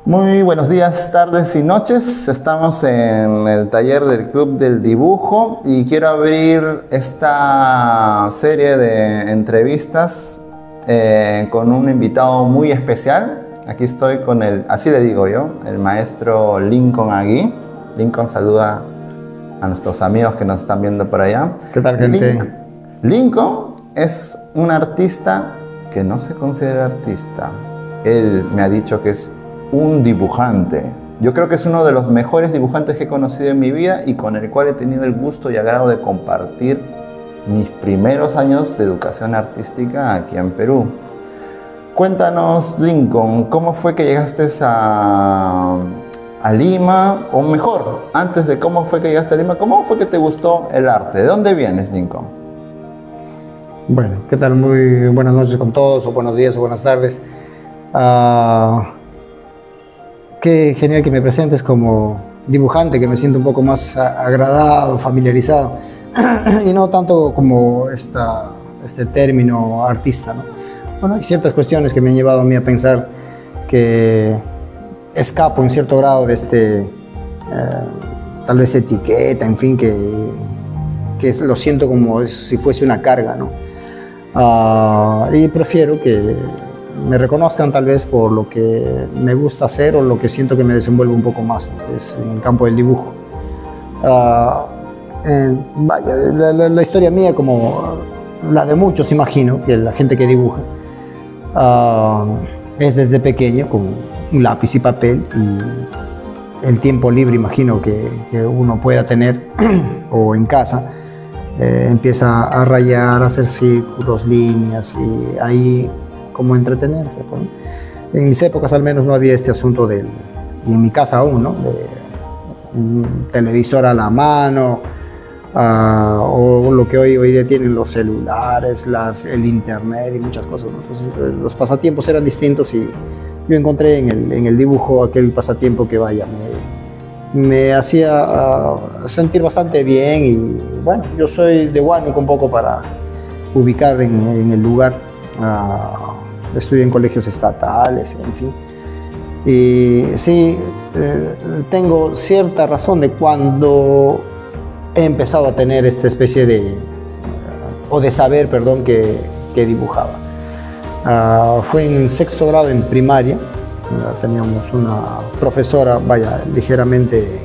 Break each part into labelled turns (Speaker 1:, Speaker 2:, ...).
Speaker 1: Muy buenos días, tardes y noches. Estamos en el taller del Club del Dibujo y quiero abrir esta serie de entrevistas con un invitado muy especial. Aquí estoy con así le digo yo, el maestro Lincoln Agui. Lincoln, saluda a nuestros amigos que nos están viendo por allá.
Speaker 2: ¿Qué tal, gente?
Speaker 1: Lincoln es un artista que no se considera artista. Él me ha dicho que es un dibujante. Yo creo que es uno de los mejores dibujantes que he conocido en mi vida y con el cual he tenido el gusto y agrado de compartir mis primeros años de educación artística aquí en Perú. Cuéntanos, Lincoln, ¿cómo fue que llegaste a Lima? O mejor, antes de cómo fue que llegaste a Lima, ¿cómo fue que te gustó el arte? ¿De dónde vienes, Lincoln?
Speaker 2: Bueno, ¿qué tal? Muy buenas noches con todos, o buenos días, o buenas tardes. Qué genial que me presentes como dibujante, que me siento un poco más agradado, familiarizado, y no tanto como este término artista, ¿no? Bueno, hay ciertas cuestiones que me han llevado a mí a pensar que escapo en cierto grado de tal vez etiqueta, en fin, que lo siento como si fuese una carga, ¿no? Y prefiero que me reconozcan tal vez por lo que me gusta hacer o lo que siento que me desenvuelve un poco más, ¿no? Es en el campo del dibujo. Vaya, la historia mía, como la de muchos, imagino, que la gente que dibuja, es desde pequeño con un lápiz y papel y el tiempo libre, imagino, que uno pueda tener o en casa, empieza a rayar, a hacer círculos, líneas y ahí como entretenerse, pues. En mis épocas al menos no había este asunto y en mi casa aún, ¿no? De un televisor a la mano, o lo que hoy día tienen los celulares, el internet y muchas cosas, ¿no? Entonces los pasatiempos eran distintos y yo encontré en el dibujo aquel pasatiempo que vaya, me hacía sentir bastante bien. Y bueno, yo soy de Huánuco un poco para ubicar en el lugar. Estudié en colegios estatales, en fin. Y sí, tengo cierta razón de cuando he empezado a tener esta especie de saber, perdón, que dibujaba. Fue en sexto grado en primaria. Teníamos una profesora, vaya, ligeramente,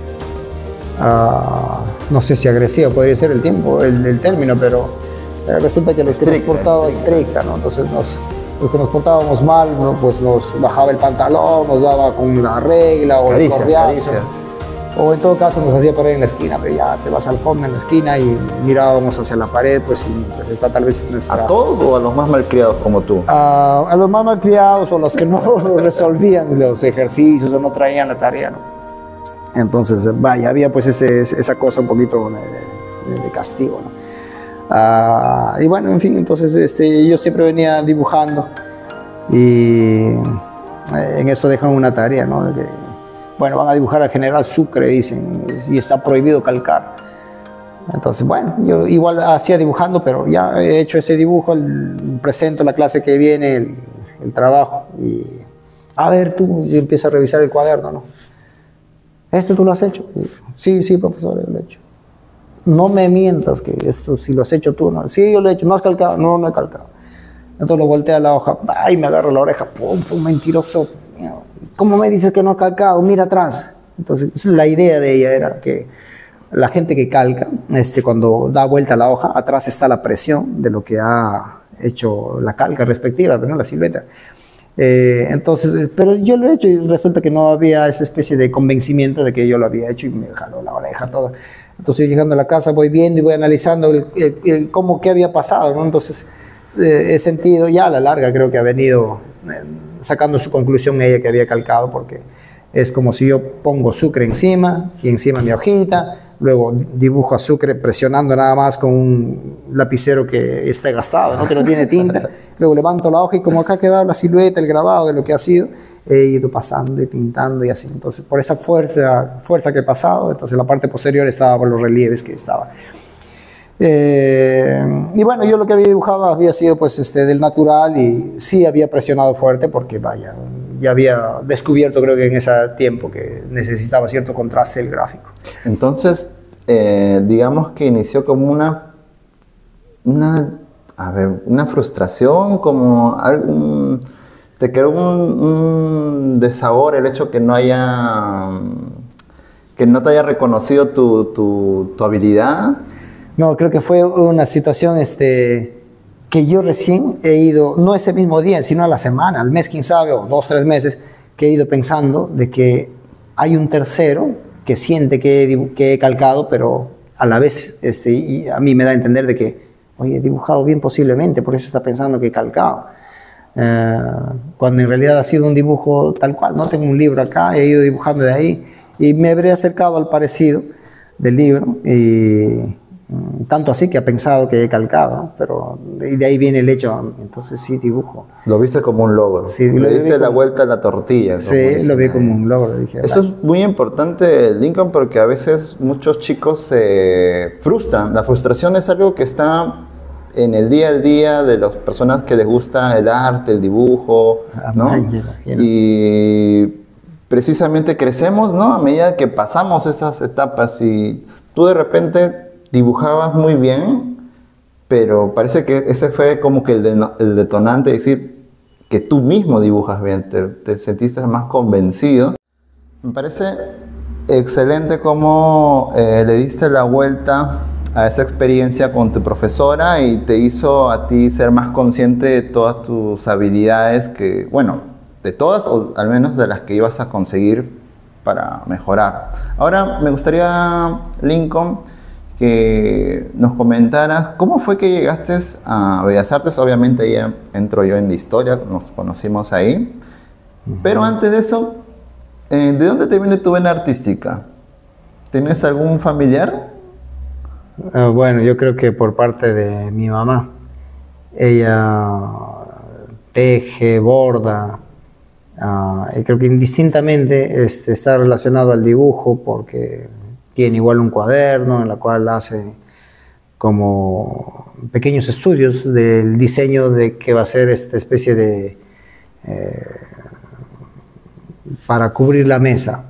Speaker 2: no sé si agresiva podría ser el término, pero resulta que los que nos portábamos estricta, ¿no? Entonces los que nos portábamos mal, ¿no? Pues nos bajaba el pantalón, nos daba con la regla o el correazo. O en todo caso nos hacía parar en la esquina, pero ya te vas al fondo en la esquina y mirábamos hacia la pared, pues, y pues está tal vez nuestra...
Speaker 1: ¿A todos o a los más malcriados como tú?
Speaker 2: A los más malcriados o los que no resolvían los ejercicios o no traían la tarea, ¿no? Entonces, vaya, había pues esa cosa un poquito de castigo, ¿no? Y bueno, en fin, entonces yo siempre venía dibujando y en eso dejan una tarea, ¿no? Bueno, van a dibujar al general Sucre, dicen, y está prohibido calcar. Entonces, bueno, yo igual hacía dibujando, pero ya he hecho ese dibujo, presento la clase que viene, el trabajo, y a ver tú, y empiezo a revisar el cuaderno, ¿no? ¿Esto tú lo has hecho? Y, sí, profesor, yo lo he hecho. No me mientas que esto si lo has hecho tú, ¿no? Sí, yo lo he hecho. ¿No has calcado? No, no he calcado. Entonces lo voltea a la hoja, ¡ay! Me agarro la oreja, ¡pum! Mentiroso. ¿Cómo me dices que no ha calcado? Mira atrás. Entonces la idea de ella era que la gente que calca, cuando da vuelta a la hoja, atrás está la presión de lo que ha hecho la calca respectiva, ¿no? La silueta. Entonces, pero yo lo he hecho y resulta que no había esa especie de convencimiento de que yo lo había hecho y me jaló la oreja toda. Entonces yo llegando a la casa voy viendo y voy analizando qué había pasado, ¿no? Entonces he sentido, ya a la larga creo que ha venido sacando su conclusión ella que había calcado, porque es como si yo pongo Sucre encima y encima mi hojita, luego dibujo a Sucre presionando nada más con un lapicero que está gastado, ¿no? Que no tiene tinta, luego levanto la hoja y como acá ha quedado la silueta, el grabado de lo que ha sido, he ido pasando y pintando y así. Entonces por esa fuerza que he pasado, entonces la parte posterior estaba por los relieves que estaba. Y bueno, yo lo que había dibujado había sido pues del natural y sí había presionado fuerte porque vaya, ya había descubierto, creo que en ese tiempo, que necesitaba cierto contraste el gráfico.
Speaker 1: Entonces, digamos que inició como una frustración, como algún, te quedó un desabor el hecho que no te haya reconocido tu habilidad.
Speaker 2: No, creo que fue una situación que yo recién he ido, no ese mismo día, sino a la semana, al mes, quién sabe, o 2, 3 meses, que he ido pensando de que hay un tercero que siente que he calcado, pero a la vez y a mí me da a entender de que, oye, he dibujado bien posiblemente, por eso está pensando que he calcado. Cuando en realidad ha sido un dibujo tal cual, no tengo un libro acá, he ido dibujando de ahí y me habré acercado al parecido del libro y tanto así que ha pensado que he calcado, ¿no? Pero de ahí viene el hecho, entonces sí dibujo.
Speaker 1: Lo viste como un logro.
Speaker 2: Sí,
Speaker 1: le diste la vuelta a la tortilla.
Speaker 2: Sí, lo vi como un logro. Dije,
Speaker 1: eso es muy importante, Lincoln, porque a veces muchos chicos se frustran. La frustración es algo que está en el día a día de las personas que les gusta el arte, el dibujo, ¿no? Y precisamente crecemos, ¿no? A medida que pasamos esas etapas y tú de repente dibujabas muy bien, pero parece que ese fue como que el detonante de decir que tú mismo dibujas bien, te sentiste más convencido. Me parece excelente cómo le diste la vuelta a esa experiencia con tu profesora y te hizo a ti ser más consciente de todas tus habilidades que, bueno, de todas o al menos de las que ibas a conseguir para mejorar. Ahora me gustaría, Lincoln, que nos comentaras cómo fue que llegaste a Bellas Artes. Obviamente ya entro yo en la historia, nos conocimos ahí. Pero antes de eso, ¿de dónde te viene tu vena artística? ¿Tienes algún familiar?
Speaker 2: Bueno, yo creo que por parte de mi mamá. Ella teje, borda, y creo que indistintamente está relacionado al dibujo porque tiene igual un cuaderno en el cual hace como pequeños estudios del diseño de qué va a ser esta especie de para cubrir la mesa,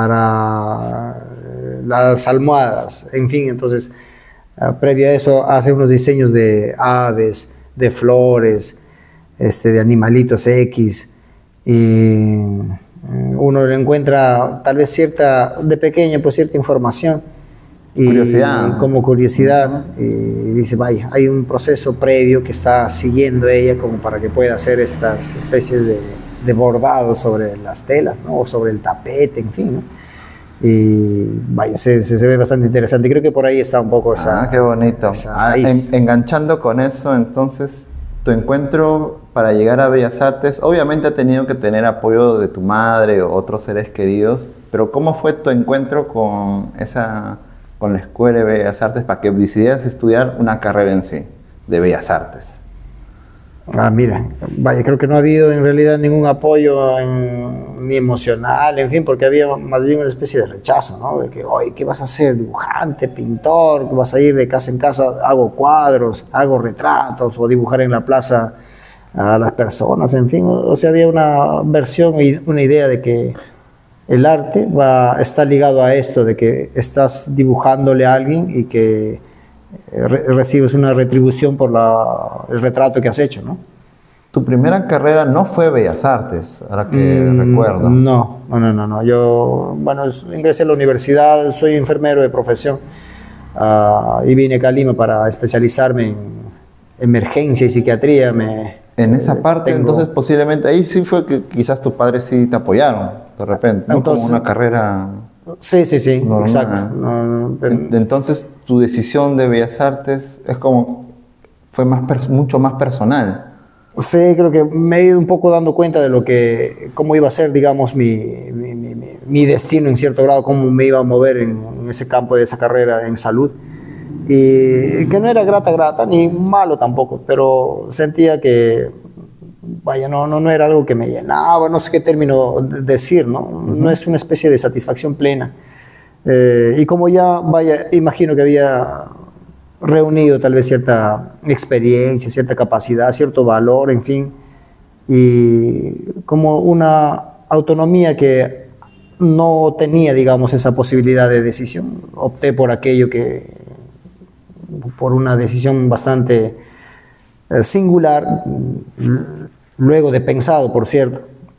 Speaker 2: para las almohadas, en fin. Entonces previo a eso hace unos diseños de aves, de flores, de animalitos X, y uno le encuentra tal vez de pequeña, pues cierta información y
Speaker 1: curiosidad.
Speaker 2: Como curiosidad, y dice, vaya, hay un proceso previo que está siguiendo ella como para que pueda hacer estas especies de bordados sobre las telas, ¿no? O sobre el tapete, en fin, ¿no? Y vaya, se ve bastante interesante. Creo que por ahí está un poco esa...
Speaker 1: qué bonito. Enganchando con eso, entonces, tu encuentro para llegar a Bellas Artes, obviamente ha tenido que tener apoyo de tu madre o otros seres queridos, pero ¿cómo fue tu encuentro con la Escuela de Bellas Artes para que decidieras estudiar una carrera en sí, de Bellas Artes?
Speaker 2: Mira, vaya, creo que no ha habido en realidad ningún apoyo ni emocional, en fin, porque había más bien una especie de rechazo, ¿no? De que, oye, ¿qué vas a hacer? ¿Dibujante, pintor? ¿Vas a ir de casa en casa? Hago cuadros, hago retratos, o dibujar en la plaza a las personas, en fin. O sea, había una versión y una idea de que el arte está ligado a esto, de que estás dibujándole a alguien y que recibes una retribución por el retrato que has hecho, ¿no?
Speaker 1: Tu primera carrera no fue Bellas Artes, ahora que recuerdo.
Speaker 2: No. Yo, bueno, ingresé a la universidad, soy enfermero de profesión, y vine acá a Lima para especializarme en emergencia y psiquiatría.
Speaker 1: En esa parte, entonces posiblemente ahí sí fue que quizás tus padres sí te apoyaron, de repente, ¿no? Entonces, como una carrera...
Speaker 2: Sí, normal. Exacto.
Speaker 1: Entonces, tu decisión de Bellas Artes fue mucho más personal.
Speaker 2: Sí, creo que me he ido un poco dando cuenta de cómo iba a ser, digamos, mi destino en cierto grado, cómo me iba a mover en ese campo de esa carrera en salud. Y que no era grata, ni malo tampoco, pero sentía que, vaya, no era algo que me llenaba, no sé qué término decir, ¿no? No es una especie de satisfacción plena. Y como ya, vaya, imagino que había reunido tal vez cierta experiencia, cierta capacidad, cierto valor, en fin, y como una autonomía que no tenía, digamos, esa posibilidad de decisión. Opté por aquello que, por una decisión bastante singular, luego de pensado, por cierto.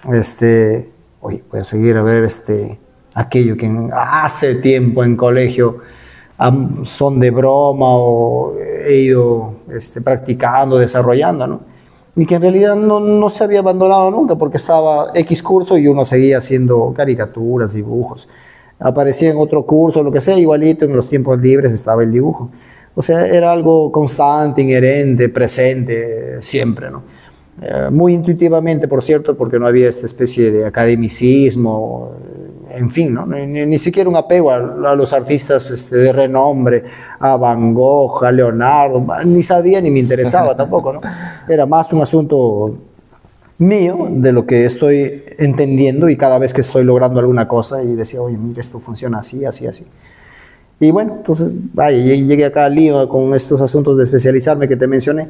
Speaker 2: Oye, voy a seguir a ver aquello que hace tiempo en colegio, son de broma o he ido practicando, desarrollando, ¿no? Y que en realidad no se había abandonado nunca, porque estaba X curso y uno seguía haciendo caricaturas, dibujos. Aparecía en otro curso, lo que sea, igualito en los tiempos libres estaba el dibujo. O sea, era algo constante, inherente, presente, siempre, ¿no? Muy intuitivamente, por cierto, porque no había esta especie de academicismo, en fin, ¿no? Ni siquiera un apego a los artistas de renombre, a Van Gogh, a Leonardo, ni sabía ni me interesaba tampoco, ¿no? Era más un asunto mío, de lo que estoy entendiendo y cada vez que estoy logrando alguna cosa y decía, oye, mira, esto funciona así, así, así. Y bueno, entonces, vaya, llegué acá al lío con estos asuntos de especializarme que te mencioné.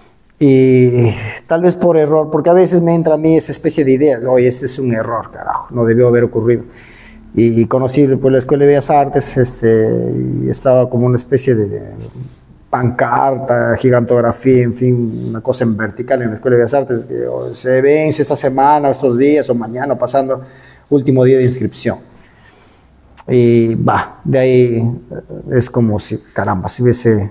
Speaker 2: Y tal vez por error, porque a veces me entra a mí esa especie de idea, oye, este es un error, carajo, no debió haber ocurrido. Y conocí pues, la Escuela de Bellas Artes, y estaba como una especie de pancarta, gigantografía, en fin, una cosa en vertical en la Escuela de Bellas Artes, que se vence esta semana, estos días, o mañana, pasando, último día de inscripción. Y va, de ahí es como si, caramba, si hubiese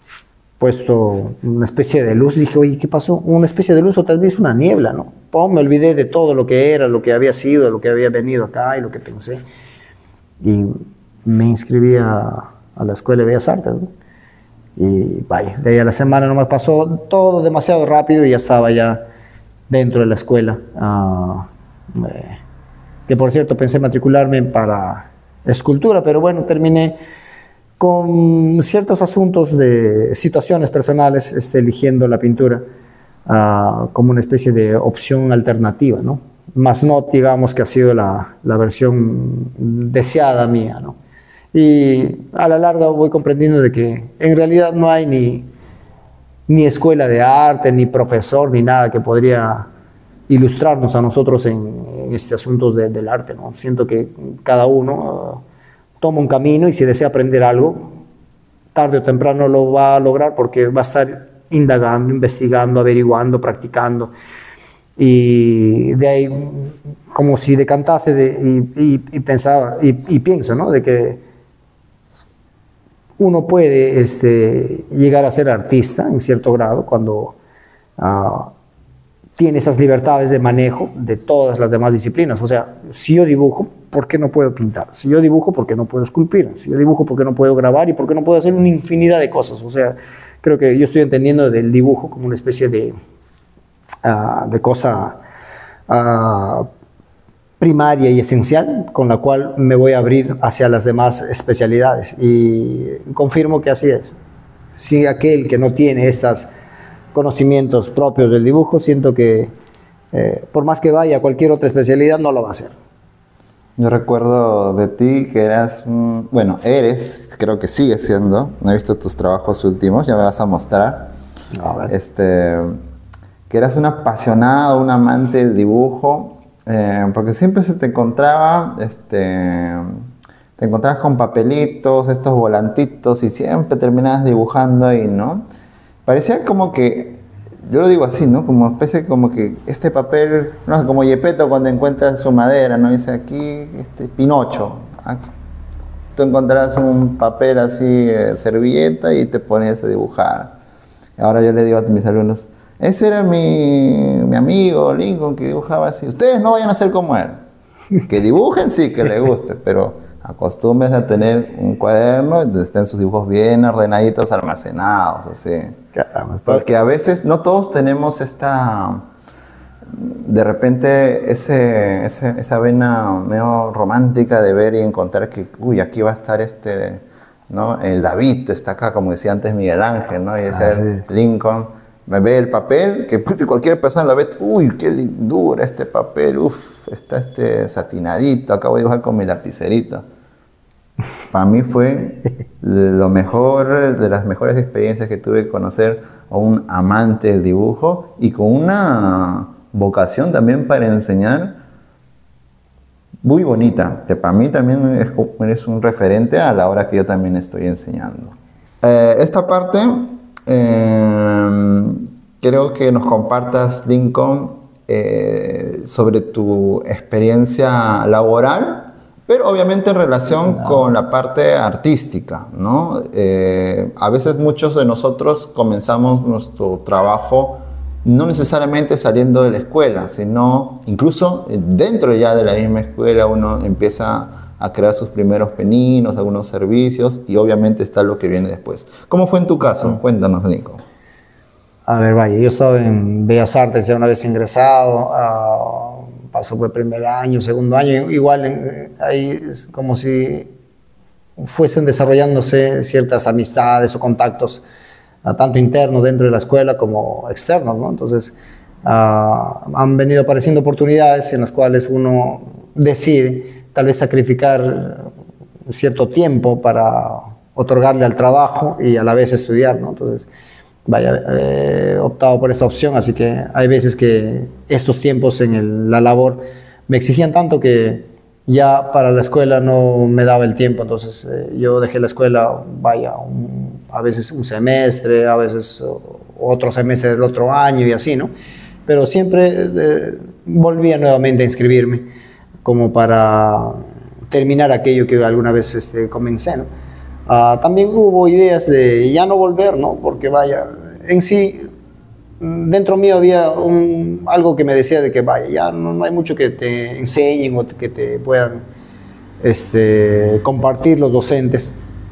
Speaker 2: puesto una especie de luz. Dije, oye, ¿qué pasó? Una especie de luz o tal vez una niebla, ¿no? Pum, me olvidé de todo lo que era, lo que había sido, lo que había venido acá y lo que pensé. Y me inscribí a la Escuela de Bellas Artes, ¿no? Y vaya, de ahí a la semana nomás pasó todo demasiado rápido y ya estaba ya dentro de la escuela. Que por cierto pensé matricularme para escultura, pero bueno, terminé con ciertos asuntos de situaciones personales, eligiendo la pintura como una especie de opción alternativa, ¿no? Más no, digamos, que ha sido la versión deseada mía, ¿no? Y a la larga voy comprendiendo de que en realidad no hay ni escuela de arte, ni profesor, ni nada que podría ilustrarnos a nosotros en este asunto del arte, ¿no? Siento que cada uno toma un camino y si desea aprender algo, tarde o temprano lo va a lograr porque va a estar indagando, investigando, averiguando, practicando. Y de ahí, como si decantase y pensaba, y pienso, ¿no? De que uno puede llegar a ser artista en cierto grado cuando tiene esas libertades de manejo de todas las demás disciplinas. O sea, si yo dibujo, ¿por qué no puedo pintar? Si yo dibujo, ¿por qué no puedo esculpir? Si yo dibujo, ¿por qué no puedo grabar? ¿Y por qué no puedo hacer una infinidad de cosas? O sea, creo que yo estoy entendiendo del dibujo como una especie de cosa primaria y esencial con la cual me voy a abrir hacia las demás especialidades. Y confirmo que así es. Si aquel que no tiene estos conocimientos propios del dibujo, siento que por más que vaya a cualquier otra especialidad, no lo va a hacer.
Speaker 1: Yo recuerdo de ti que eras, bueno, eres, creo que sigues siendo, no he visto tus trabajos últimos, ya me vas a mostrar,
Speaker 2: A ver.
Speaker 1: que eras un apasionado, un amante del dibujo, porque siempre se te encontraba, te encontrabas con papelitos, estos volantitos, y siempre terminabas dibujando ahí, ¿no? Parecía como que, yo lo digo así, ¿no? Como especie como que este papel, no sé, como Gepetto cuando encuentra su madera, ¿no? Dice aquí, Pinocho. Aquí. Tú encontrarás un papel así, servilleta, y te pones a dibujar. Ahora yo le digo a mis alumnos, ese era mi amigo Lincoln que dibujaba así. Ustedes no vayan a ser como él. Que dibujen, sí, que les guste, pero acostúmbrense a tener un cuaderno donde estén sus dibujos bien ordenaditos, almacenados, así.
Speaker 2: Caramba,
Speaker 1: Porque a veces no todos tenemos de repente esa vena medio romántica de ver y encontrar que, uy, aquí va a estar ¿no? El David está acá, como decía antes Miguel Ángel, ¿no? Y decía
Speaker 2: sí.
Speaker 1: Lincoln, me ve el papel, que cualquier persona lo ve, uy, qué lindura este papel, uff, está satinadito, acabo de dibujar con mi lapicerito. Para mí fue lo mejor, de las mejores experiencias que tuve, conocer a un amante del dibujo y con una vocación también para enseñar muy bonita, que para mí también es un referente a la hora que yo también estoy enseñando. Esta parte, creo que nos compartas, Lincoln, sobre tu experiencia laboral, pero obviamente en relación con la parte artística, ¿no? A veces muchos de nosotros comenzamos nuestro trabajo no necesariamente saliendo de la escuela, sino incluso dentro ya de la misma escuela uno empieza a crear sus primeros pininos, algunos servicios, y obviamente está lo que viene después. ¿Cómo fue en tu caso? Cuéntanos, Nico.
Speaker 2: A ver, vaya, yo estaba en Bellas Artes ya una vez ingresado, pasó por el primer año, segundo año, igual ahí es como si fuesen desarrollándose ciertas amistades o contactos, tanto internos dentro de la escuela como externos, ¿no? Entonces, han venido apareciendo oportunidades en las cuales uno decide tal vez sacrificar cierto tiempo para otorgarle al trabajo y a la vez estudiar, ¿no? Entonces, vaya, he optado por esta opción, así que hay veces que estos tiempos en la labor me exigían tanto que ya para la escuela no me daba el tiempo, entonces yo dejé la escuela, vaya, a veces un semestre, a veces otro semestre del otro año y así, ¿no? Pero siempre volvía nuevamente a inscribirme como para terminar aquello que alguna vez comencé, ¿no? También hubo ideas de ya no volver, ¿no? Porque vaya, en sí, dentro mío había algo que me decía de que vaya, ya no hay mucho que te enseñen o que te puedan compartir los docentes.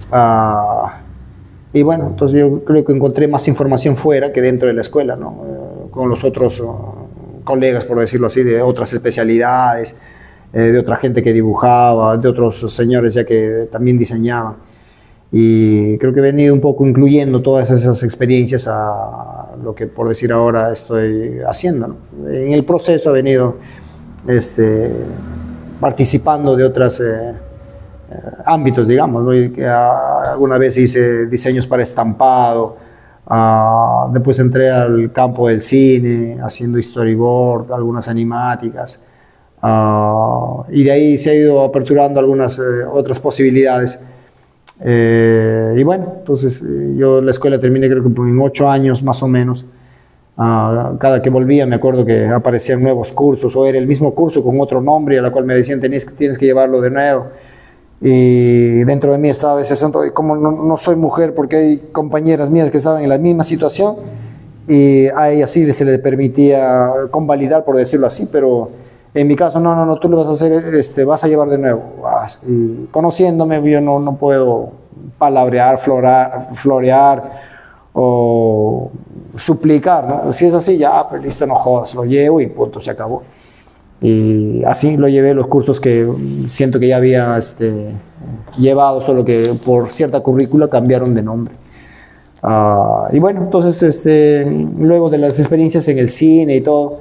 Speaker 2: Y bueno, entonces yo creo que encontré más información fuera que dentro de la escuela, ¿no? Con los otros colegas, por decirlo así, de otras especialidades, de otra gente que dibujaba, de otros señores ya que también diseñaban. Y creo que he venido un poco incluyendo todas esas experiencias a lo que, por decir ahora, estoy haciendo, ¿no? En el proceso he venido participando de otros ámbitos, digamos, ¿no? Alguna vez hice diseños para estampado, después entré al campo del cine, haciendo storyboard, algunas animáticas, y de ahí se ha ido aperturando algunas otras posibilidades. Y bueno, entonces yo la escuela terminé creo que en 8 años más o menos. Cada que volvía me acuerdo que aparecían nuevos cursos o era el mismo curso con otro nombre a la cual me decían tienes que llevarlo de nuevo. Y dentro de mí estaba a veces, como no soy mujer, porque hay compañeras mías que estaban en la misma situación y a ellas sí se les permitía convalidar, por decirlo así, pero en mi caso, no, tú lo vas a hacer, vas a llevar de nuevo. Y conociéndome, yo no puedo palabrear, florear o suplicar, ¿no? Si es así, ya, pues listo, no jodas, lo llevo y punto, se acabó. Y así lo llevé los cursos que siento que ya había llevado, solo que por cierta currícula cambiaron de nombre. Y bueno, entonces, luego de las experiencias en el cine y todo,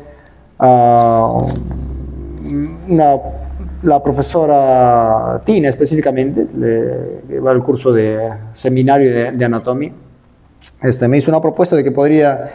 Speaker 2: la profesora Tina específicamente, que va al curso de seminario de anatomía, me hizo una propuesta de que podría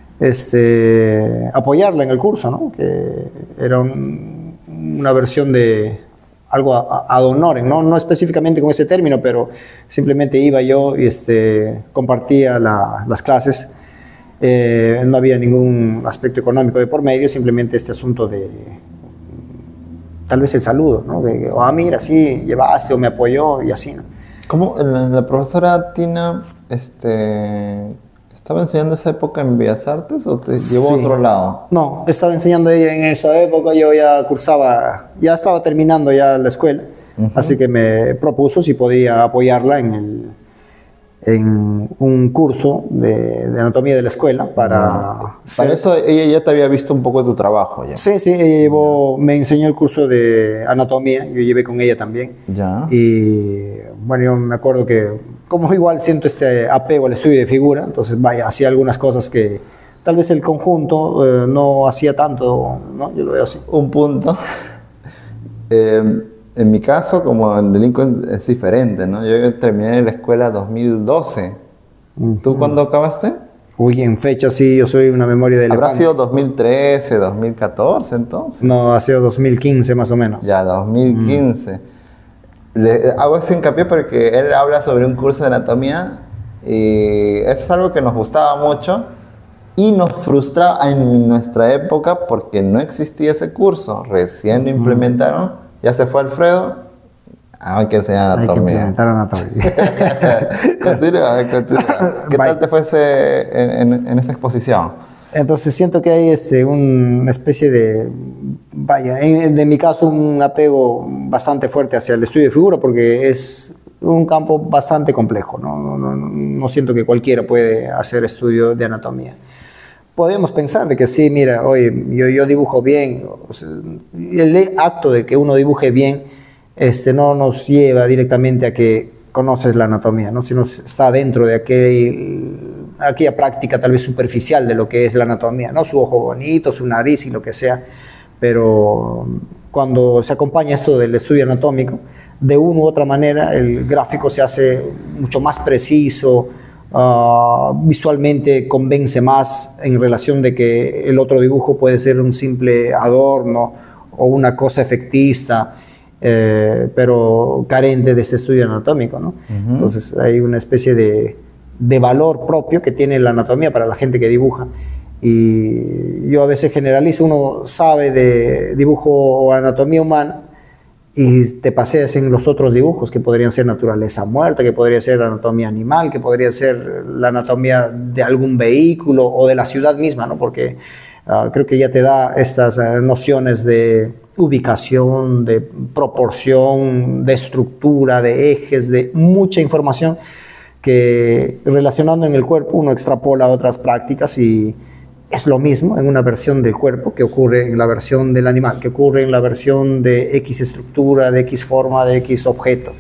Speaker 2: apoyarla en el curso, ¿no? Que era una versión de algo ad honorem, no específicamente con ese término, pero simplemente iba yo y compartía las clases. No había ningún aspecto económico de por medio, simplemente este asunto de tal vez el saludo, ¿no? Mira, sí, llevaste o me apoyó y así, ¿no?
Speaker 1: ¿Cómo la profesora Tina estaba enseñando esa época en Bellas Artes o te llevó a otro lado?
Speaker 2: No, estaba enseñando ella en esa época, yo ya cursaba, ya estaba terminando ya la escuela, así que me propuso si podía apoyarla en un curso de anatomía de la escuela para
Speaker 1: eso ella ya te había visto un poco de tu trabajo ya.
Speaker 2: Sí, ella me enseñó el curso de anatomía, yo llevé con ella también.
Speaker 1: Ya.
Speaker 2: Y bueno, yo me acuerdo que como igual siento este apego al estudio de figura, entonces vaya, hacía algunas cosas que tal vez el conjunto no hacía tanto, ¿no? Yo lo veo así.
Speaker 1: Un punto. En mi caso, como en Lincoln, es diferente, ¿no? Yo terminé la escuela en 2012. ¿Tú cuándo acabaste?
Speaker 2: Uy, en fecha sí, yo soy una memoria de elefante.
Speaker 1: ¿Habrá sido 2013, 2014 entonces?
Speaker 2: No, ha sido 2015 más o menos.
Speaker 1: Ya, 2015. Le hago ese hincapié porque él habla sobre un curso de anatomía y eso es algo que nos gustaba mucho y nos frustraba en nuestra época porque no existía ese curso. Recién lo implementaron, ya se fue Alfredo. Hay que enseñar
Speaker 2: Hay que
Speaker 1: anatomía.
Speaker 2: implementar anatomía.
Speaker 1: Continúa. ¿Qué
Speaker 2: Bye.
Speaker 1: tal te fue en esa exposición?
Speaker 2: Entonces siento que hay una especie de, vaya, de mi caso un apego bastante fuerte hacia el estudio de figura porque es un campo bastante complejo, no siento que cualquiera puede hacer estudio de anatomía. Podemos pensar de que sí, mira, oye, yo dibujo bien, o sea, el acto de que uno dibuje bien no nos lleva directamente a que conoces la anatomía, ¿no? Sino está dentro de aquella práctica tal vez superficial de lo que es la anatomía, ¿no? Su ojo bonito, su nariz y lo que sea, pero cuando se acompaña esto del estudio anatómico, de una u otra manera el gráfico se hace mucho más preciso, visualmente convence más en relación de que el otro dibujo puede ser un simple adorno o una cosa efectista, pero carente de este estudio anatómico, ¿no? Entonces hay una especie de valor propio que tiene la anatomía para la gente que dibuja. Y yo a veces generalizo, uno sabe de dibujo o anatomía humana y te paseas en los otros dibujos que podrían ser naturaleza muerta, que podría ser anatomía animal, que podría ser la anatomía de algún vehículo o de la ciudad misma, ¿no? Porque creo que ya te da estas nociones de ubicación, de proporción, de estructura, de ejes, de mucha información que relacionando en el cuerpo uno extrapola a otras prácticas y es lo mismo en una versión del cuerpo que ocurre en la versión del animal, que ocurre en la versión de X estructura, de X forma, de X objeto.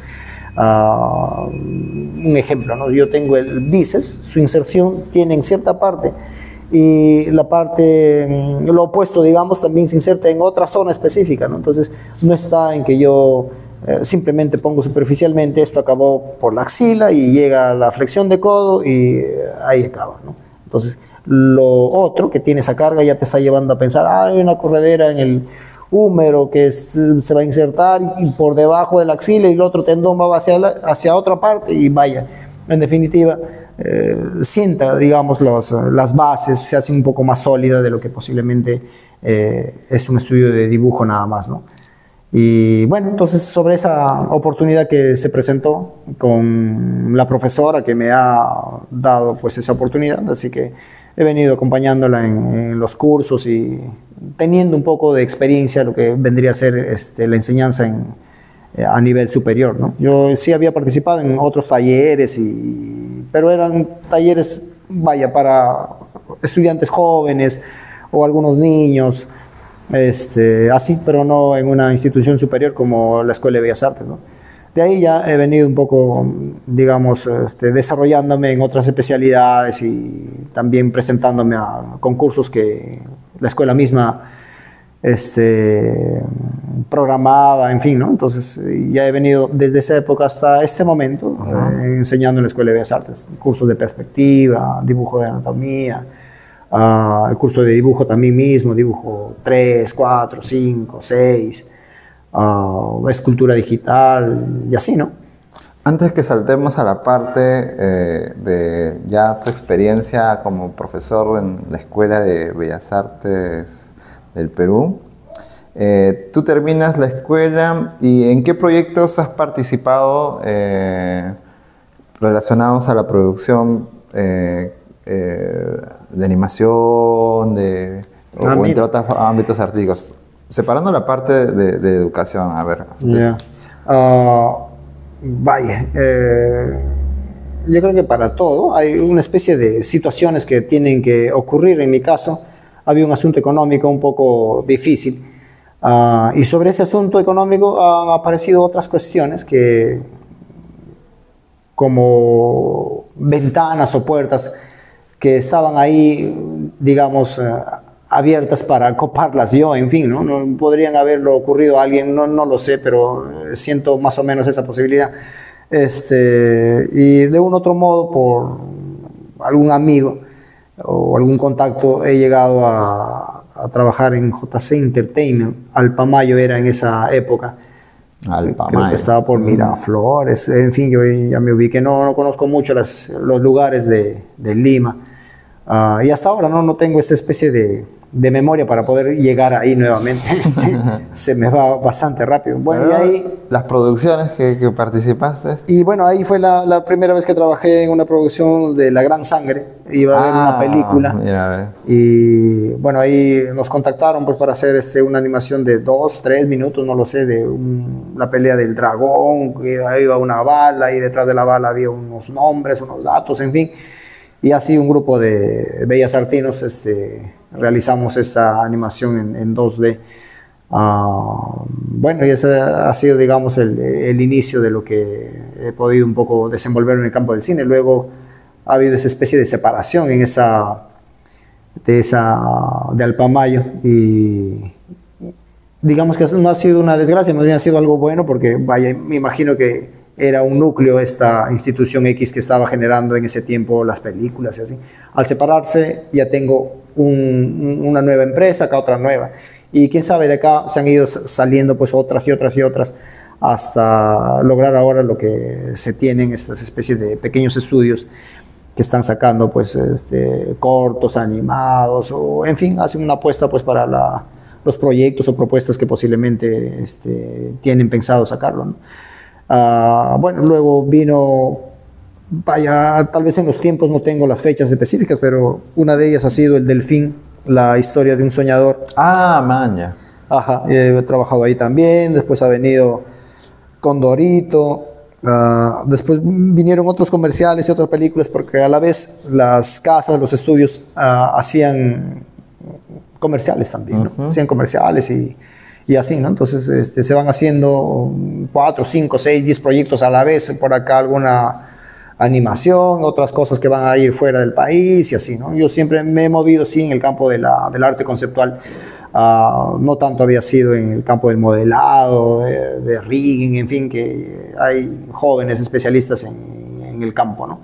Speaker 2: Un ejemplo, ¿no? Yo tengo el bíceps, su inserción tiene en cierta parte y la parte, lo opuesto, digamos, también se inserta en otra zona específica, ¿no? Entonces, no está en que yo simplemente pongo superficialmente, esto acabó por la axila y llega a la flexión de codo y ahí acaba, ¿no? Entonces, lo otro que tiene esa carga ya te está llevando a pensar, hay una corredera en el húmero que se va a insertar y por debajo de la axila y el otro tendón va hacia otra parte y vaya, en definitiva, sienta, digamos, las bases, se hace un poco más sólida de lo que posiblemente es un estudio de dibujo nada más, ¿no? Y bueno, entonces sobre esa oportunidad que se presentó con la profesora que me ha dado pues esa oportunidad, así que he venido acompañándola en los cursos y teniendo un poco de experiencia lo que vendría a ser la enseñanza a nivel superior, ¿no? Yo sí había participado en otros talleres, pero eran talleres, vaya, para estudiantes jóvenes o algunos niños, así, pero no en una institución superior como la Escuela de Bellas Artes, ¿no? De ahí ya he venido un poco, digamos, desarrollándome en otras especialidades y también presentándome a concursos que la escuela misma programaba, en fin, ¿no? Entonces ya he venido desde esa época hasta este momento enseñando en la Escuela de Bellas Artes, cursos de perspectiva, dibujo de anatomía, el curso de dibujo también mismo, dibujo 3, 4, 5, 6, escultura digital y así, ¿no?
Speaker 1: Antes que saltemos a la parte de ya tu experiencia como profesor en la Escuela de Bellas Artes del Perú, tú terminas la escuela y ¿en qué proyectos has participado relacionados a la producción de animación o entre otros ámbitos artísticos? Separando la parte de educación, a ver.
Speaker 2: Yeah. Vaya, yo creo que para todo hay una especie de situaciones que tienen que ocurrir. En mi caso, había un asunto económico un poco difícil. Y sobre ese asunto económico han aparecido otras cuestiones que, como ventanas o puertas, que estaban ahí, digamos, abiertas para coparlas yo, en fin, ¿no? No podrían haberlo ocurrido a alguien, no lo sé, pero siento más o menos esa posibilidad. Y de un otro modo, por algún amigo o algún contacto, he llegado a trabajar en JC Entertainment. Alpamayo era en esa época.
Speaker 1: Alpamayo.
Speaker 2: Creo que estaba por Miraflores. En fin, yo ya me ubiqué. No conozco mucho los lugares de Lima. Y hasta ahora no tengo esa especie de memoria para poder llegar ahí nuevamente. Se me va bastante rápido. Bueno,
Speaker 1: pero
Speaker 2: y ahí...
Speaker 1: Las producciones que participaste.
Speaker 2: Y bueno, ahí fue la primera vez que trabajé en una producción de La Gran Sangre. Iba a ver una película.
Speaker 1: Mira, a ver.
Speaker 2: Y bueno, ahí nos contactaron pues para hacer una animación de 2, 3 minutos, no lo sé, de la pelea del dragón. Ahí iba una bala y detrás de la bala había unos nombres, unos datos, en fin. Y así un grupo de bellas artinos realizamos esta animación en 2D. Bueno, y ese ha sido, digamos, el inicio de lo que he podido un poco desenvolver en el campo del cine. Luego ha habido esa especie de separación de Alpamayo, y digamos que no ha sido una desgracia, más bien ha sido algo bueno, porque vaya, me imagino que era un núcleo esta institución X que estaba generando en ese tiempo las películas y así. Al separarse ya tengo una nueva empresa, acá otra nueva. Y quién sabe, de acá se han ido saliendo pues otras y otras y otras hasta lograr ahora lo que se tienen, estas especies de pequeños estudios que están sacando pues cortos animados, o en fin, hacen una apuesta pues para los proyectos o propuestas que posiblemente tienen pensado sacarlo, ¿no? Bueno, luego vino, vaya, tal vez en los tiempos no tengo las fechas específicas, pero una de ellas ha sido El Delfín, la historia de un soñador.
Speaker 1: Maña.
Speaker 2: Ajá, he trabajado ahí también. Después ha venido Condorito. Después vinieron otros comerciales y otras películas, porque a la vez las casas, los estudios hacían comerciales también, ¿no? Hacían comerciales y así, ¿no? Entonces se van haciendo 4, 5, 6, 10 proyectos a la vez. Por acá alguna animación, otras cosas que van a ir fuera del país y así, ¿no? Yo siempre me he movido, sí, en el campo del arte conceptual. No tanto había sido en el campo del modelado, de rigging, en fin, que hay jóvenes especialistas en el campo, ¿no?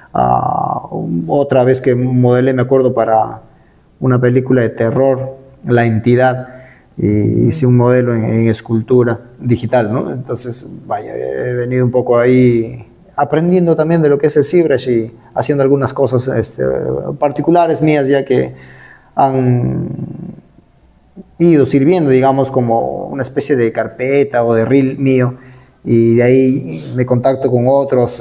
Speaker 2: Otra vez que modelé, me acuerdo, para una película de terror, La Entidad, y hice un modelo en escultura digital, ¿no? Entonces, vaya, he venido un poco ahí aprendiendo también de lo que es el ZBrush y haciendo algunas cosas particulares mías, ya que han ido sirviendo, digamos, como una especie de carpeta o de reel mío, y de ahí me contacto con otros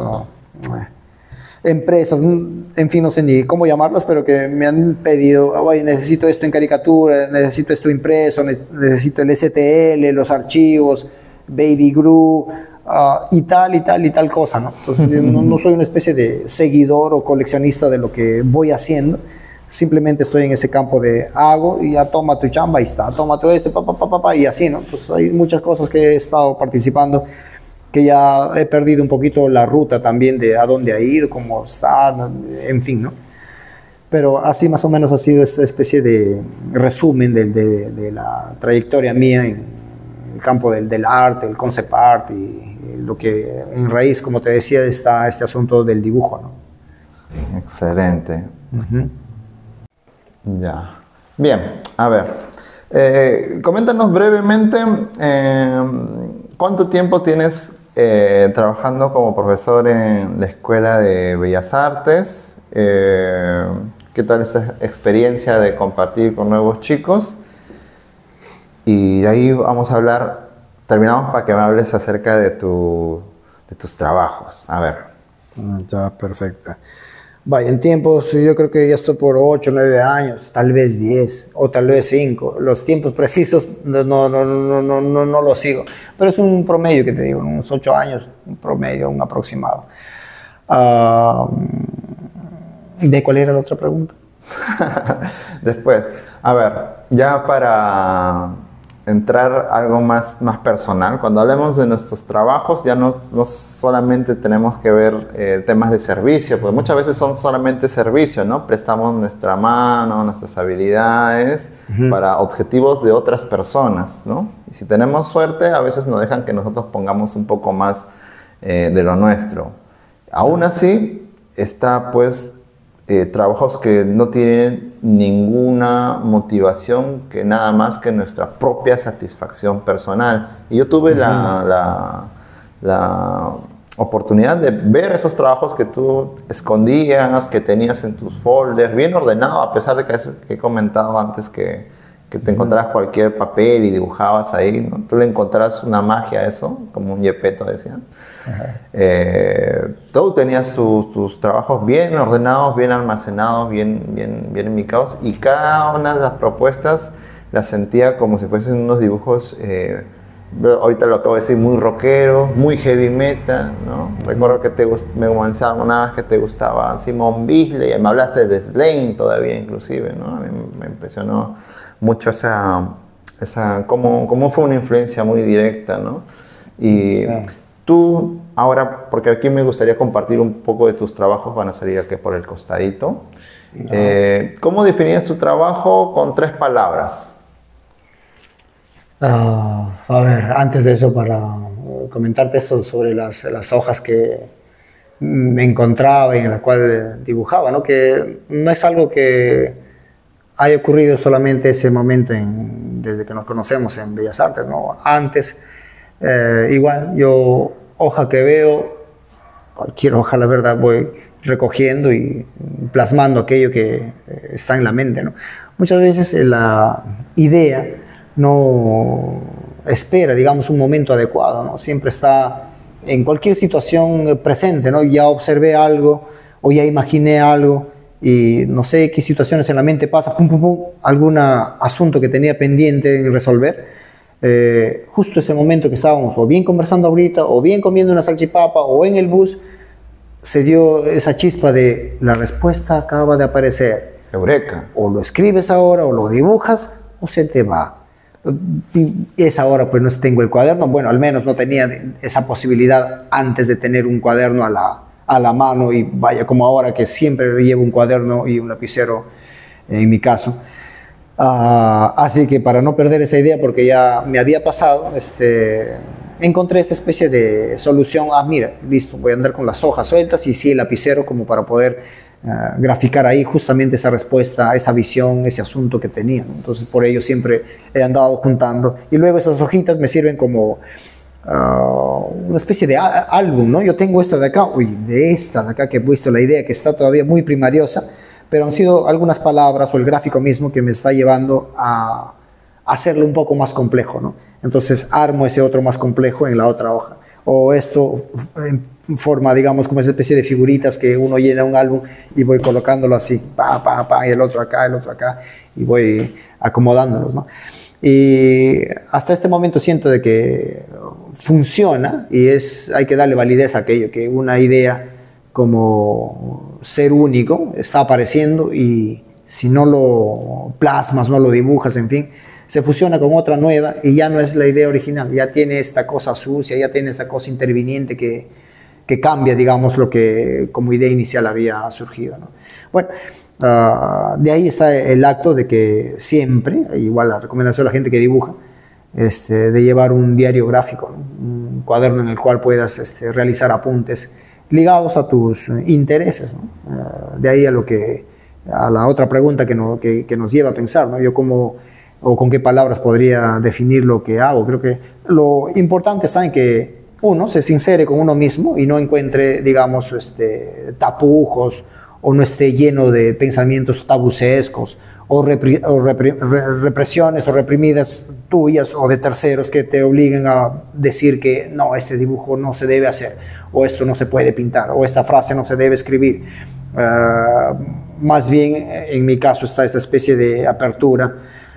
Speaker 2: empresas, en fin, no sé ni cómo llamarlas, pero que me han pedido, oye, necesito esto en caricatura, necesito esto impreso, necesito el STL, los archivos, Baby Gru, y tal cosa, ¿no? Entonces no soy una especie de seguidor o coleccionista de lo que voy haciendo, simplemente estoy en ese campo de hago y ya toma tu chamba, ahí está, toma tu y así, ¿no? Entonces hay muchas cosas que he estado participando que ya he perdido un poquito la ruta también de a dónde ha ido, cómo está, en fin, ¿no? Pero así más o menos ha sido esta especie de resumen de la trayectoria mía en el campo del arte, el concept art, y lo que en raíz, como te decía, está este asunto del dibujo, ¿no?
Speaker 1: Excelente. Ya. Bien, a ver. Coméntanos brevemente cuánto tiempo tienes trabajando como profesor en la Escuela de Bellas Artes. ¿Qué tal esta experiencia de compartir con nuevos chicos? Y de ahí vamos a hablar, terminamos para que me hables acerca de tus trabajos. A ver.
Speaker 2: Ya, perfecto. Vaya, en tiempos, yo creo que ya estoy por 8, 9 años, tal vez 10 o tal vez 5. Los tiempos precisos no los sigo. Pero es un promedio que te digo, unos 8 años, un promedio, un aproximado. ¿De cuál era la otra pregunta?
Speaker 1: Después, a ver, ya para entrar algo más personal, cuando hablemos de nuestros trabajos ya no solamente tenemos que ver temas de servicio, porque muchas veces son solamente servicio, ¿no? Prestamos nuestra mano, nuestras habilidades para objetivos de otras personas, ¿no? Y si tenemos suerte, a veces nos dejan que nosotros pongamos un poco más de lo nuestro. Aún así, está pues trabajos que no tienen ninguna motivación que nada más que nuestra propia satisfacción personal. Y yo tuve la oportunidad de ver esos trabajos que tú escondías, que tenías en tus folders, bien ordenado, a pesar de que he comentado antes que te encontrabas cualquier papel y dibujabas ahí, ¿no? Tú le encontrabas una magia a eso, como un Yepeto decía. Tú tenías tus trabajos bien ordenados, bien almacenados, bien ubicados, y cada una de las propuestas las sentía como si fuesen unos dibujos, ahorita lo acabo de decir, muy rockeros, muy heavy metal, ¿no? Recuerdo que me comenzaba una vez que te gustaba Simon Bisley, y me hablaste de Slane todavía inclusive, ¿no? A mí me impresionó mucho cómo fue una influencia muy directa, ¿no? Y sí. Tú, ahora, porque aquí me gustaría compartir un poco de tus trabajos, van a salir aquí por el costadito. No. ¿Cómo definías tu trabajo con 3 palabras?
Speaker 2: A ver, antes de eso, para comentarte esto sobre las hojas que me encontraba y en las cuales dibujaba, ¿no? Que no es algo que haya ocurrido solamente ese momento desde que nos conocemos en Bellas Artes, ¿no? Antes, igual, yo, hoja que veo, cualquier hoja, la verdad, voy recogiendo y plasmando aquello que está en la mente, ¿no? Muchas veces la idea no espera, digamos, un momento adecuado, ¿no? Siempre está en cualquier situación presente, ¿no? Ya observé algo o ya imaginé algo y no sé qué situaciones en la mente pasa, pum, pum, pum, algún asunto que tenía pendiente en resolver. Justo ese momento que estábamos o bien conversando ahorita, o bien comiendo una salchipapa, o en el bus, se dio esa chispa de la respuesta acaba de aparecer.
Speaker 1: Eureka.
Speaker 2: O lo escribes ahora, o lo dibujas, o se te va. Y esa hora pues no tengo el cuaderno, bueno, al menos no tenía esa posibilidad antes de tener un cuaderno a la mano, y vaya, como ahora que siempre llevo un cuaderno y un lapicero en mi caso. Así que para no perder esa idea, porque ya me había pasado, encontré esta especie de solución. Mira, listo, voy a andar con las hojas sueltas y sí el lapicero como para poder graficar ahí justamente esa respuesta, esa visión, ese asunto que tenía, ¿no? Entonces por ello siempre he andado juntando, y luego esas hojitas me sirven como una especie de álbum, ¿no? Yo tengo esta de acá, de esta de acá que he puesto la idea, que está todavía muy primariosa, pero han sido algunas palabras o el gráfico mismo que me está llevando a hacerlo un poco más complejo, ¿no? Entonces armo ese otro más complejo en la otra hoja. O esto en forma, digamos, como esa especie de figuritas que uno llena un álbum y voy colocándolo así, y el otro acá, y voy acomodándolos, ¿no? Y hasta este momento siento de que funciona, y hay que darle validez a aquello, que una idea como ser único está apareciendo, y si no lo plasmas, no lo dibujas, en fin, se fusiona con otra nueva y ya no es la idea original, ya tiene esta cosa sucia, ya tiene esta cosa interviniente que cambia, digamos, lo que como idea inicial había surgido, ¿no? Bueno, de ahí está el acto de que siempre, igual la recomendación a la gente que dibuja, de llevar un diario gráfico, ¿no? Un cuaderno en el cual puedas realizar apuntes ligados a tus intereses, ¿no? De ahí a la otra pregunta que nos lleva a pensar, ¿no? Yo o con qué palabras podría definir lo que hago. Creo que lo importante está en que uno se sincere con uno mismo y no encuentre, digamos, tapujos, o no esté lleno de pensamientos tabucescos o represiones o reprimidas tuyas o de terceros que te obliguen a decir que no, este dibujo no se debe hacer, o esto no se puede pintar, o esta frase no se debe escribir. Más bien, en mi caso, está esta especie de apertura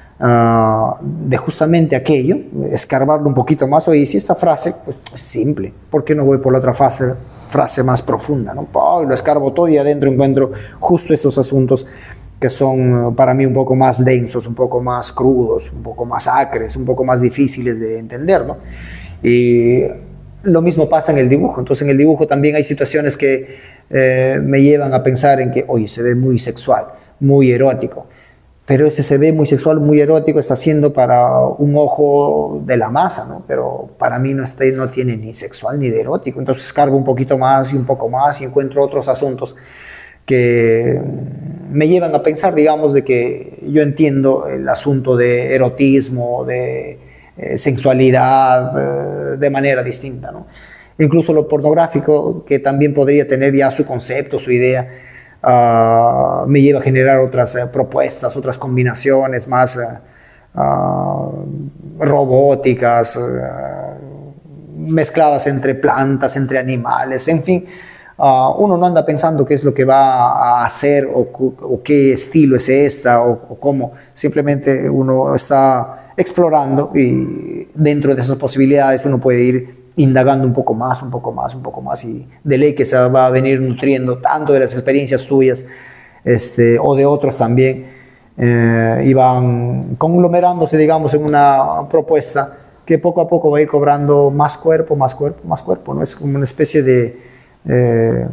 Speaker 2: de justamente aquello, escarbarlo un poquito más. Oye, si esta frase pues, es simple, ¿por qué no voy por la otra frase más profunda, ¿no? Lo escarbo todo y adentro encuentro justo estos asuntos que son para mí un poco más densos, un poco más crudos, un poco más acres, un poco más difíciles de entender, ¿no? Y lo mismo pasa en el dibujo. Entonces en el dibujo también hay situaciones que me llevan a pensar en que, oye, se ve muy sexual, muy erótico. Pero ese se ve muy sexual, muy erótico, está siendo para un ojo de la masa, ¿no? Pero para mí no tiene ni sexual ni de erótico. Entonces escarbo un poquito más y un poco más y encuentro otros asuntos que me llevan a pensar, digamos, de que yo entiendo el asunto de erotismo, de sensualidad de manera distinta, ¿no? Incluso lo pornográfico, que también podría tener ya su concepto, su idea, me lleva a generar otras propuestas, otras combinaciones más robóticas, mezcladas entre plantas, entre animales, en fin. Uno no anda pensando qué es lo que va a hacer o qué estilo es esta o cómo. Simplemente uno está explorando y dentro de esas posibilidades uno puede ir indagando un poco más, un poco más, un poco más, y de ley que se va a venir nutriendo tanto de las experiencias tuyas o de otros también, y van conglomerándose, digamos, en una propuesta que poco a poco va a ir cobrando más cuerpo, más cuerpo, más cuerpo, ¿no? Es como una especie de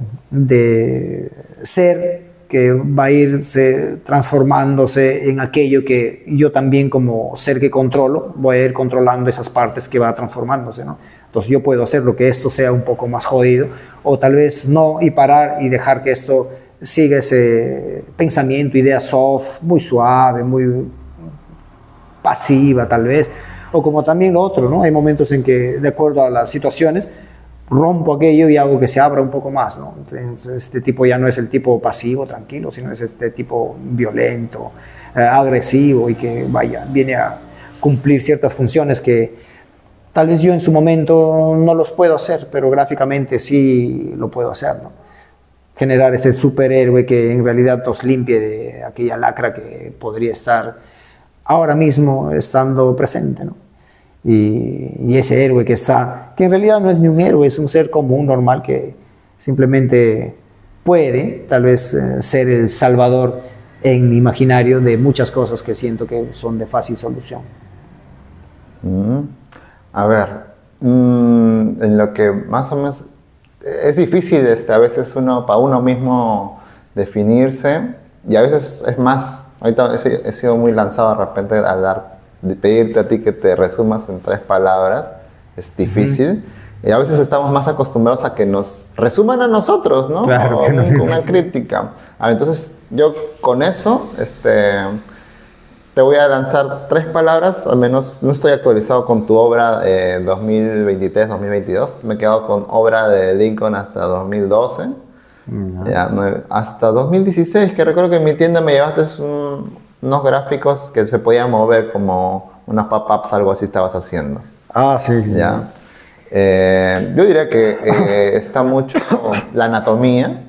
Speaker 2: ser que va a irse transformándose en aquello que yo también, como ser que controlo, voy a ir controlando esas partes que va transformándose, ¿no? Entonces yo puedo hacer lo que esto sea un poco más jodido, o tal vez no, y parar y dejar que esto siga ese pensamiento, idea soft, muy suave, muy pasiva tal vez, o como también lo otro, ¿no? Hay momentos en que, de acuerdo a las situaciones, rompo aquello y hago que se abra un poco más, ¿no? Entonces, este tipo ya no es el tipo pasivo, tranquilo, sino es este tipo violento, agresivo, y que, vaya, viene a cumplir ciertas funciones que tal vez yo en su momento no los puedo hacer, pero gráficamente sí lo puedo hacer, ¿no? Generar ese superhéroe que en realidad nos limpie de aquella lacra que podría estar ahora mismo estando presente, ¿no? Y ese héroe que está, que en realidad no es ni un héroe, es un ser común, normal, que simplemente puede tal vez ser el salvador en mi imaginario de muchas cosas que siento que son de fácil solución.
Speaker 1: A ver, en lo que más o menos es difícil a veces para uno mismo definirse, y a veces es más, ahorita he sido muy lanzado de repente de pedirte a ti que te resumas en 3 palabras, es difícil. Y a veces estamos más acostumbrados a que nos resuman a nosotros, ¿no?
Speaker 2: Claro,
Speaker 1: o una crítica. Entonces yo con eso te voy a lanzar 3 palabras, al menos no estoy actualizado con tu obra 2023-2022, me he quedado con obra de Lincoln hasta 2012, ya, hasta 2016, que recuerdo que en mi tienda me llevaste unos gráficos que se podían mover como unas pop-ups, algo así estabas haciendo.
Speaker 2: Sí.
Speaker 1: ¿Ya? Yo diría que está mucho la anatomía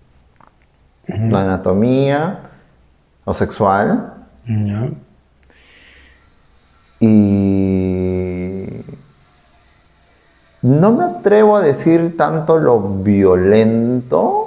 Speaker 1: o sexual. Y no me atrevo a decir tanto lo violento,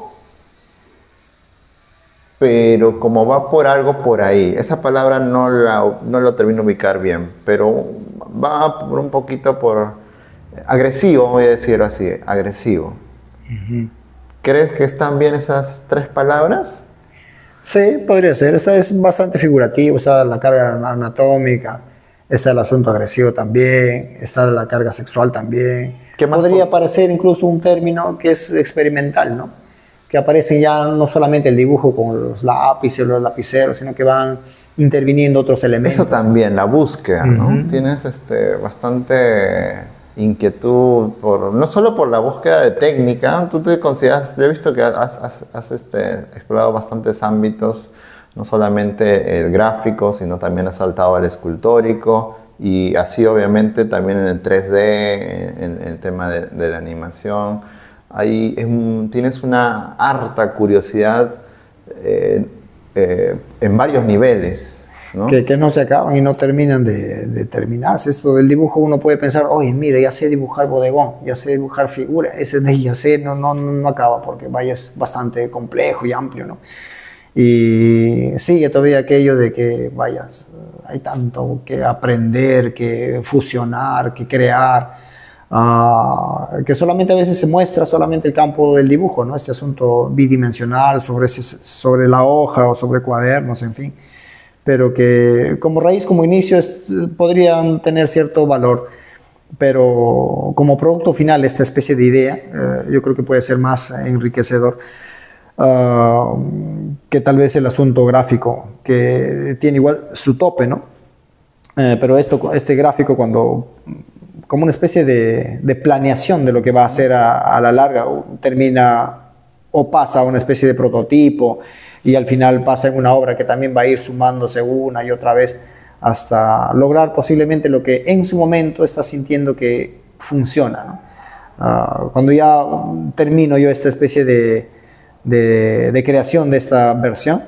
Speaker 1: pero como va por algo por ahí, esa palabra no lo termino de ubicar bien, pero va por un poquito por agresivo, voy a decirlo así, agresivo. ¿Crees que están bien esas 3 palabras?
Speaker 2: Sí, podría ser. Esta es bastante figurativo, está la carga anatómica, está el asunto agresivo también, está la carga sexual también.
Speaker 1: ¿Qué más
Speaker 2: Podría parecer incluso un término que es experimental, ¿no? Que aparece ya no solamente el dibujo con los lápices, los lapiceros, sino que van interviniendo otros elementos.
Speaker 1: Eso también, la búsqueda, ¿no? Tienes bastante inquietud, no solo por la búsqueda de técnica, tú te consideras, yo he visto que has explorado bastantes ámbitos, no solamente el gráfico, sino también has saltado al escultórico, y así obviamente también en el 3D, en el tema de la animación. Ahí tienes una harta curiosidad en varios niveles, ¿no?
Speaker 2: Que no se acaban y no terminan de terminarse. Esto del dibujo, uno puede pensar, oye, mira, ya sé dibujar bodegón, ya sé dibujar figura, ese de ya sé, no acaba, porque vaya, es bastante complejo y amplio, ¿no? Y sigue todavía aquello de que, vayas, hay tanto que aprender, que fusionar, que crear, que solamente a veces se muestra solamente el campo del dibujo, ¿no? Este asunto bidimensional sobre la hoja o sobre cuadernos, en fin, pero que como raíz, como inicio, podrían tener cierto valor, pero como producto final, esta especie de idea, yo creo que puede ser más enriquecedor. que tal vez el asunto gráfico, que tiene igual su tope, ¿no? Pero este gráfico, cuando como una especie de planeación de lo que va a hacer a la larga, termina o pasa a una especie de prototipo y al final pasa en una obra que también va a ir sumándose una y otra vez hasta lograr posiblemente lo que en su momento está sintiendo que funciona, ¿no? Cuando ya termino yo esta especie de creación de esta versión,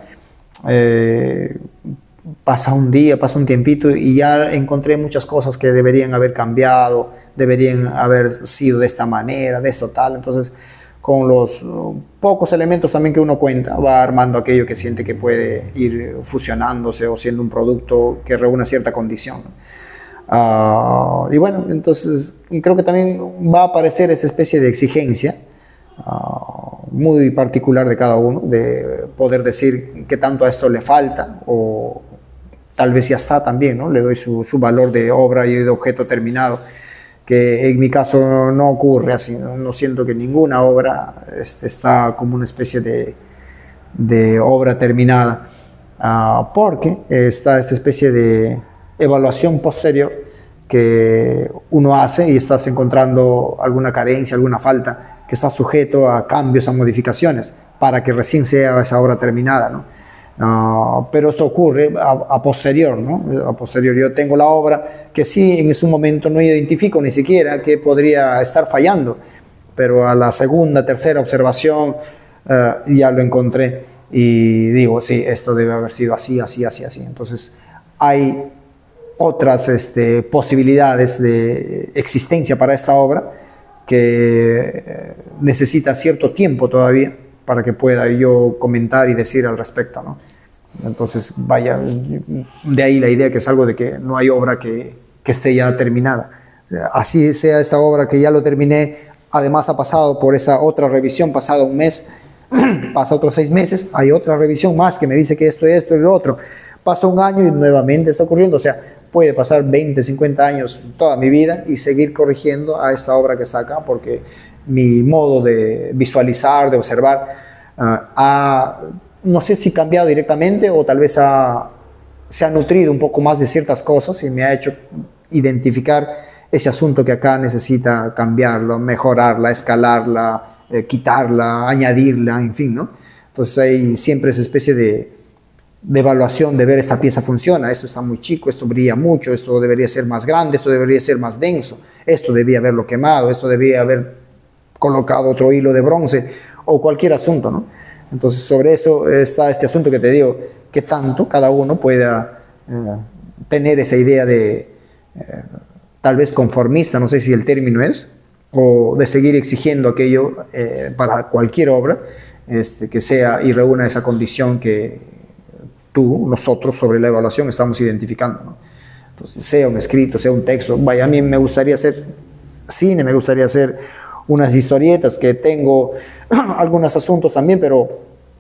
Speaker 2: pasa un día, pasa un tiempito y ya encontré muchas cosas que deberían haber cambiado, deberían haber sido de esta manera, de esto tal. Entonces, con los pocos elementos también que uno cuenta, va armando aquello que siente que puede ir fusionándose o siendo un producto que reúna cierta condición, ¿no? Y bueno, entonces creo que también va a aparecer esa especie de exigencia muy particular de cada uno, de poder decir qué tanto a esto le falta o tal vez ya está también, ¿no? Le doy su valor de obra y de objeto terminado, que en mi caso no ocurre así, no siento que ninguna obra está como una especie de obra terminada, porque está esta especie de evaluación posterior que uno hace y estás encontrando alguna carencia, alguna falta, que está sujeto a cambios, a modificaciones, para que recién sea esa obra terminada, ¿no? Pero eso ocurre a posterior, ¿no? A posterior. Yo tengo la obra que sí, en ese momento no identifico ni siquiera que podría estar fallando, pero a la segunda, tercera observación ya lo encontré y digo, sí, esto debe haber sido así, así, así, así. Entonces, hay otras posibilidades de existencia para esta obra que necesita cierto tiempo todavía para que pueda yo comentar y decir al respecto, ¿no? Entonces, vaya, de ahí la idea que es algo de que no hay obra que esté ya terminada. Así sea esta obra que ya lo terminé, además ha pasado por esa otra revisión, pasado un mes, pasa otros 6 meses, hay otra revisión más que me dice que esto y lo otro. Pasa un año y nuevamente está ocurriendo, o sea, puede pasar 20, 50 años, toda mi vida, y seguir corrigiendo a esta obra que está acá, porque mi modo de visualizar, de observar, no sé si cambiado directamente o tal vez se ha nutrido un poco más de ciertas cosas y me ha hecho identificar ese asunto que acá necesita cambiarlo, mejorarla, escalarla, quitarla, añadirla, en fin, ¿no? Entonces hay siempre esa especie de evaluación de ver esta pieza funciona, esto está muy chico, esto brilla mucho, esto debería ser más grande, esto debería ser más denso, esto debía haberlo quemado, esto debía haber colocado otro hilo de bronce o cualquier asunto, ¿no? Entonces sobre eso está este asunto que te digo, que tanto cada uno pueda tener esa idea de tal vez conformista, no sé si el término es, o de seguir exigiendo aquello para cualquier obra que sea y reúna esa condición que nosotros sobre la evaluación estamos identificando, ¿no? Entonces, sea un escrito, sea un texto, vaya, a mí me gustaría hacer cine, me gustaría hacer unas historietas, que tengo algunos asuntos también, pero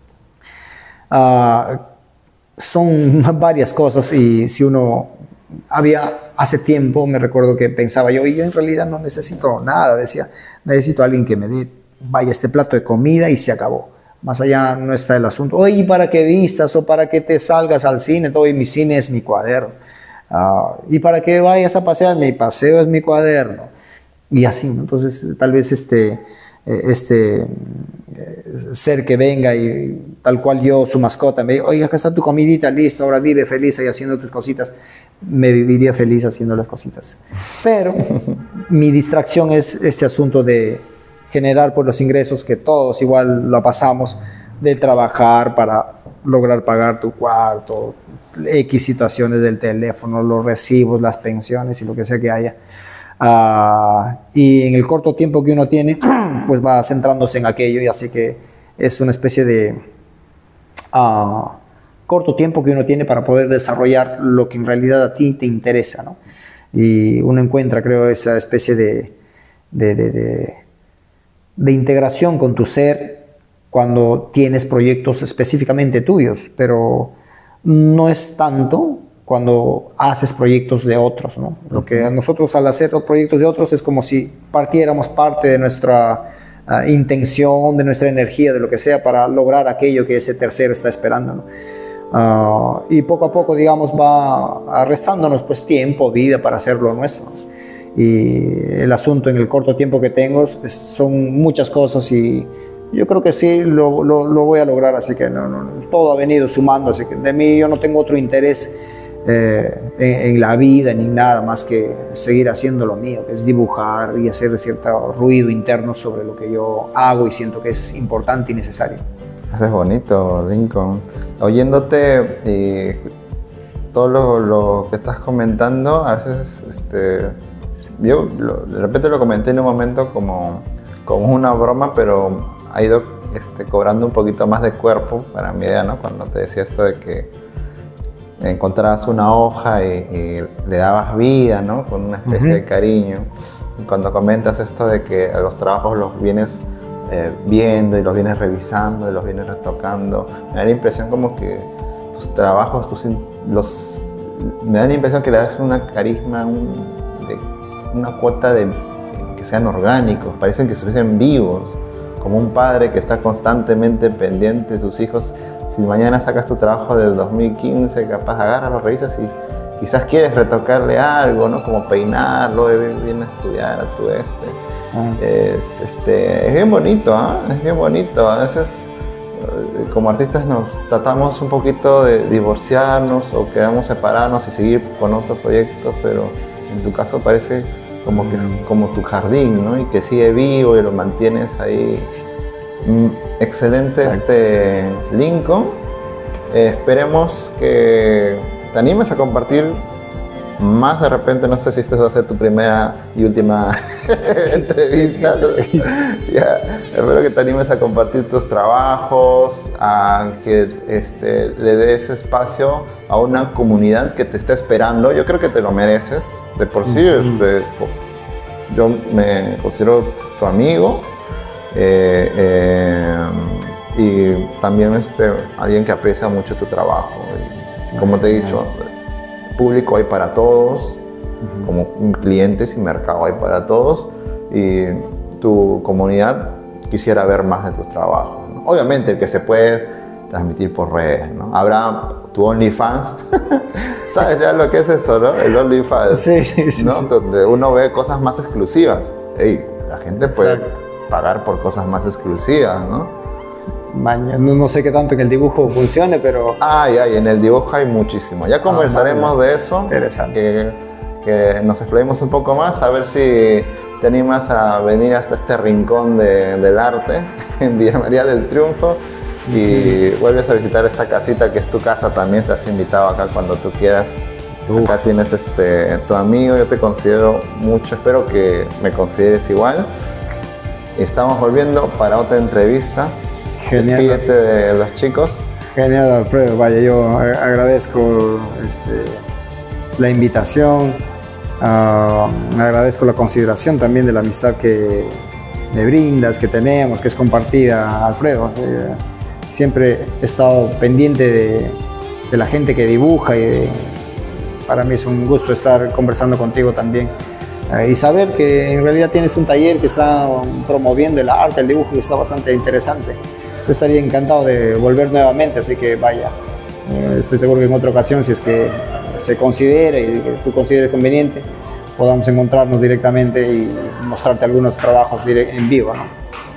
Speaker 2: son varias cosas y si uno hace tiempo, me recuerdo que pensaba yo, y yo en realidad no necesito nada, decía, necesito a alguien que me dé, vaya, este plato de comida y se acabó. Más allá no está el asunto, oye, para que vistas o para que te salgas al cine, todo, y mi cine es mi cuaderno. Y para que vayas a pasear, mi paseo es mi cuaderno. Y así, ¿no? Entonces, tal vez ser que venga y tal cual yo, su mascota, me diga, oye, acá está tu comidita, listo, ahora vive feliz ahí haciendo tus cositas. Me viviría feliz haciendo las cositas. Pero mi distracción es este asunto de generar por los ingresos que todos igual lo pasamos, de trabajar para lograr pagar tu cuarto, X situaciones del teléfono, los recibos, las pensiones y lo que sea que haya. Y en el corto tiempo que uno tiene, pues va centrándose en aquello, y así que es una especie de corto tiempo que uno tiene para poder desarrollar lo que en realidad a ti te interesa, ¿no? Y uno encuentra, creo, esa especie de integración con tu ser cuando tienes proyectos específicamente tuyos, pero no es tanto cuando haces proyectos de otros, ¿no? Lo que a nosotros al hacer los proyectos de otros es como si partiéramos parte de nuestra intención, de nuestra energía, de lo que sea, para lograr aquello que ese tercero está esperando, ¿no? Y poco a poco, digamos, va restándonos pues tiempo, vida para hacer lo nuestro. Y el asunto en el corto tiempo que tengo son muchas cosas y yo creo que sí lo voy a lograr, así que todo ha venido sumando, así que de mí yo no tengo otro interés en la vida ni nada más que seguir haciendo lo mío, que es dibujar y hacer cierto ruido interno sobre lo que yo hago y siento que es importante y necesario.
Speaker 1: Eso es bonito, Lincoln. Oyéndote y todo lo que estás comentando, a veces yo de repente lo comenté en un momento como una broma, pero ha ido cobrando un poquito más de cuerpo para mi idea, ¿no? Cuando te decía esto de que encontrabas una hoja y le dabas vida, ¿no? Con una especie de cariño. Y cuando comentas esto de que a los trabajos los vienes viendo y los vienes revisando y los vienes retocando, me da la impresión como que tus trabajos, me da la impresión que le das una carisma, una cuota de que sean orgánicos, parecen que estuviesen vivos, como un padre que está constantemente pendiente de sus hijos. Si mañana sacas tu trabajo del 2015, capaz agarras, lo revisas y quizás quieres retocarle algo, ¿no? Como peinarlo, bien a estudiar a tu es bien bonito, ¿eh? Es bien bonito. A veces como artistas nos tratamos un poquito de divorciarnos o quedamos separados y seguir con otro proyecto, pero en tu caso parece como que es como tu jardín, ¿no? Y que sigue vivo y lo mantienes ahí. Excelente, Lincoln. Esperemos que te animes a compartir más de repente. No sé si esta va a ser tu primera y última entrevista. Espero que te animes a compartir tus trabajos, a que le des espacio a una comunidad que te está esperando. Yo creo que te lo mereces. De por sí, yo me considero tu amigo. Y también alguien que aprecia mucho tu trabajo. Y, como te he dicho, público hay para todos, como clientes y mercado hay para todos, y tu comunidad quisiera ver más de tus trabajos, ¿no? Obviamente el que se puede transmitir por redes, ¿no? Habrá tu OnlyFans, ¿sabes ya lo que es eso, no? El OnlyFans,
Speaker 2: sí,
Speaker 1: ¿no?
Speaker 2: Sí.
Speaker 1: Donde uno ve cosas más exclusivas. Hey, la gente puede pagar por cosas más exclusivas, ¿no?
Speaker 2: No sé qué tanto en el dibujo funcione, pero...
Speaker 1: En el dibujo hay muchísimo. Ya conversaremos de eso.
Speaker 2: Interesante.
Speaker 1: Que nos explayemos un poco más, a ver si te animas a venir hasta este rincón del arte en Villa María del Triunfo y vuelves a visitar esta casita que es tu casa también. Te has invitado acá cuando tú quieras. Acá tienes tu amigo, yo te considero mucho, espero que me consideres igual. Estamos volviendo para otra entrevista.
Speaker 2: Genial.
Speaker 1: Despídete de los chicos.
Speaker 2: Genial, Alfredo. Vaya, yo agradezco la invitación, agradezco la consideración también de la amistad que me brindas, que tenemos, que es compartida, Alfredo. Siempre he estado pendiente de la gente que dibuja y para mí es un gusto estar conversando contigo también. Y saber que en realidad tienes un taller que está promoviendo el arte, el dibujo, que está bastante interesante. Yo estaría encantado de volver nuevamente, así que vaya, estoy seguro que en otra ocasión, si es que se considere y que tú consideres conveniente, podamos encontrarnos directamente y mostrarte algunos trabajos en vivo, ¿no?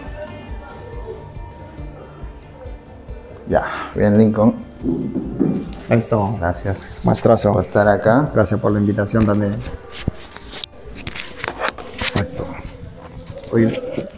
Speaker 1: Ya, bien, Lincoln.
Speaker 2: Listo.
Speaker 1: Gracias,
Speaker 2: Maestrazo,
Speaker 1: por estar acá.
Speaker 2: Gracias por la invitación también. Perfecto. Oye.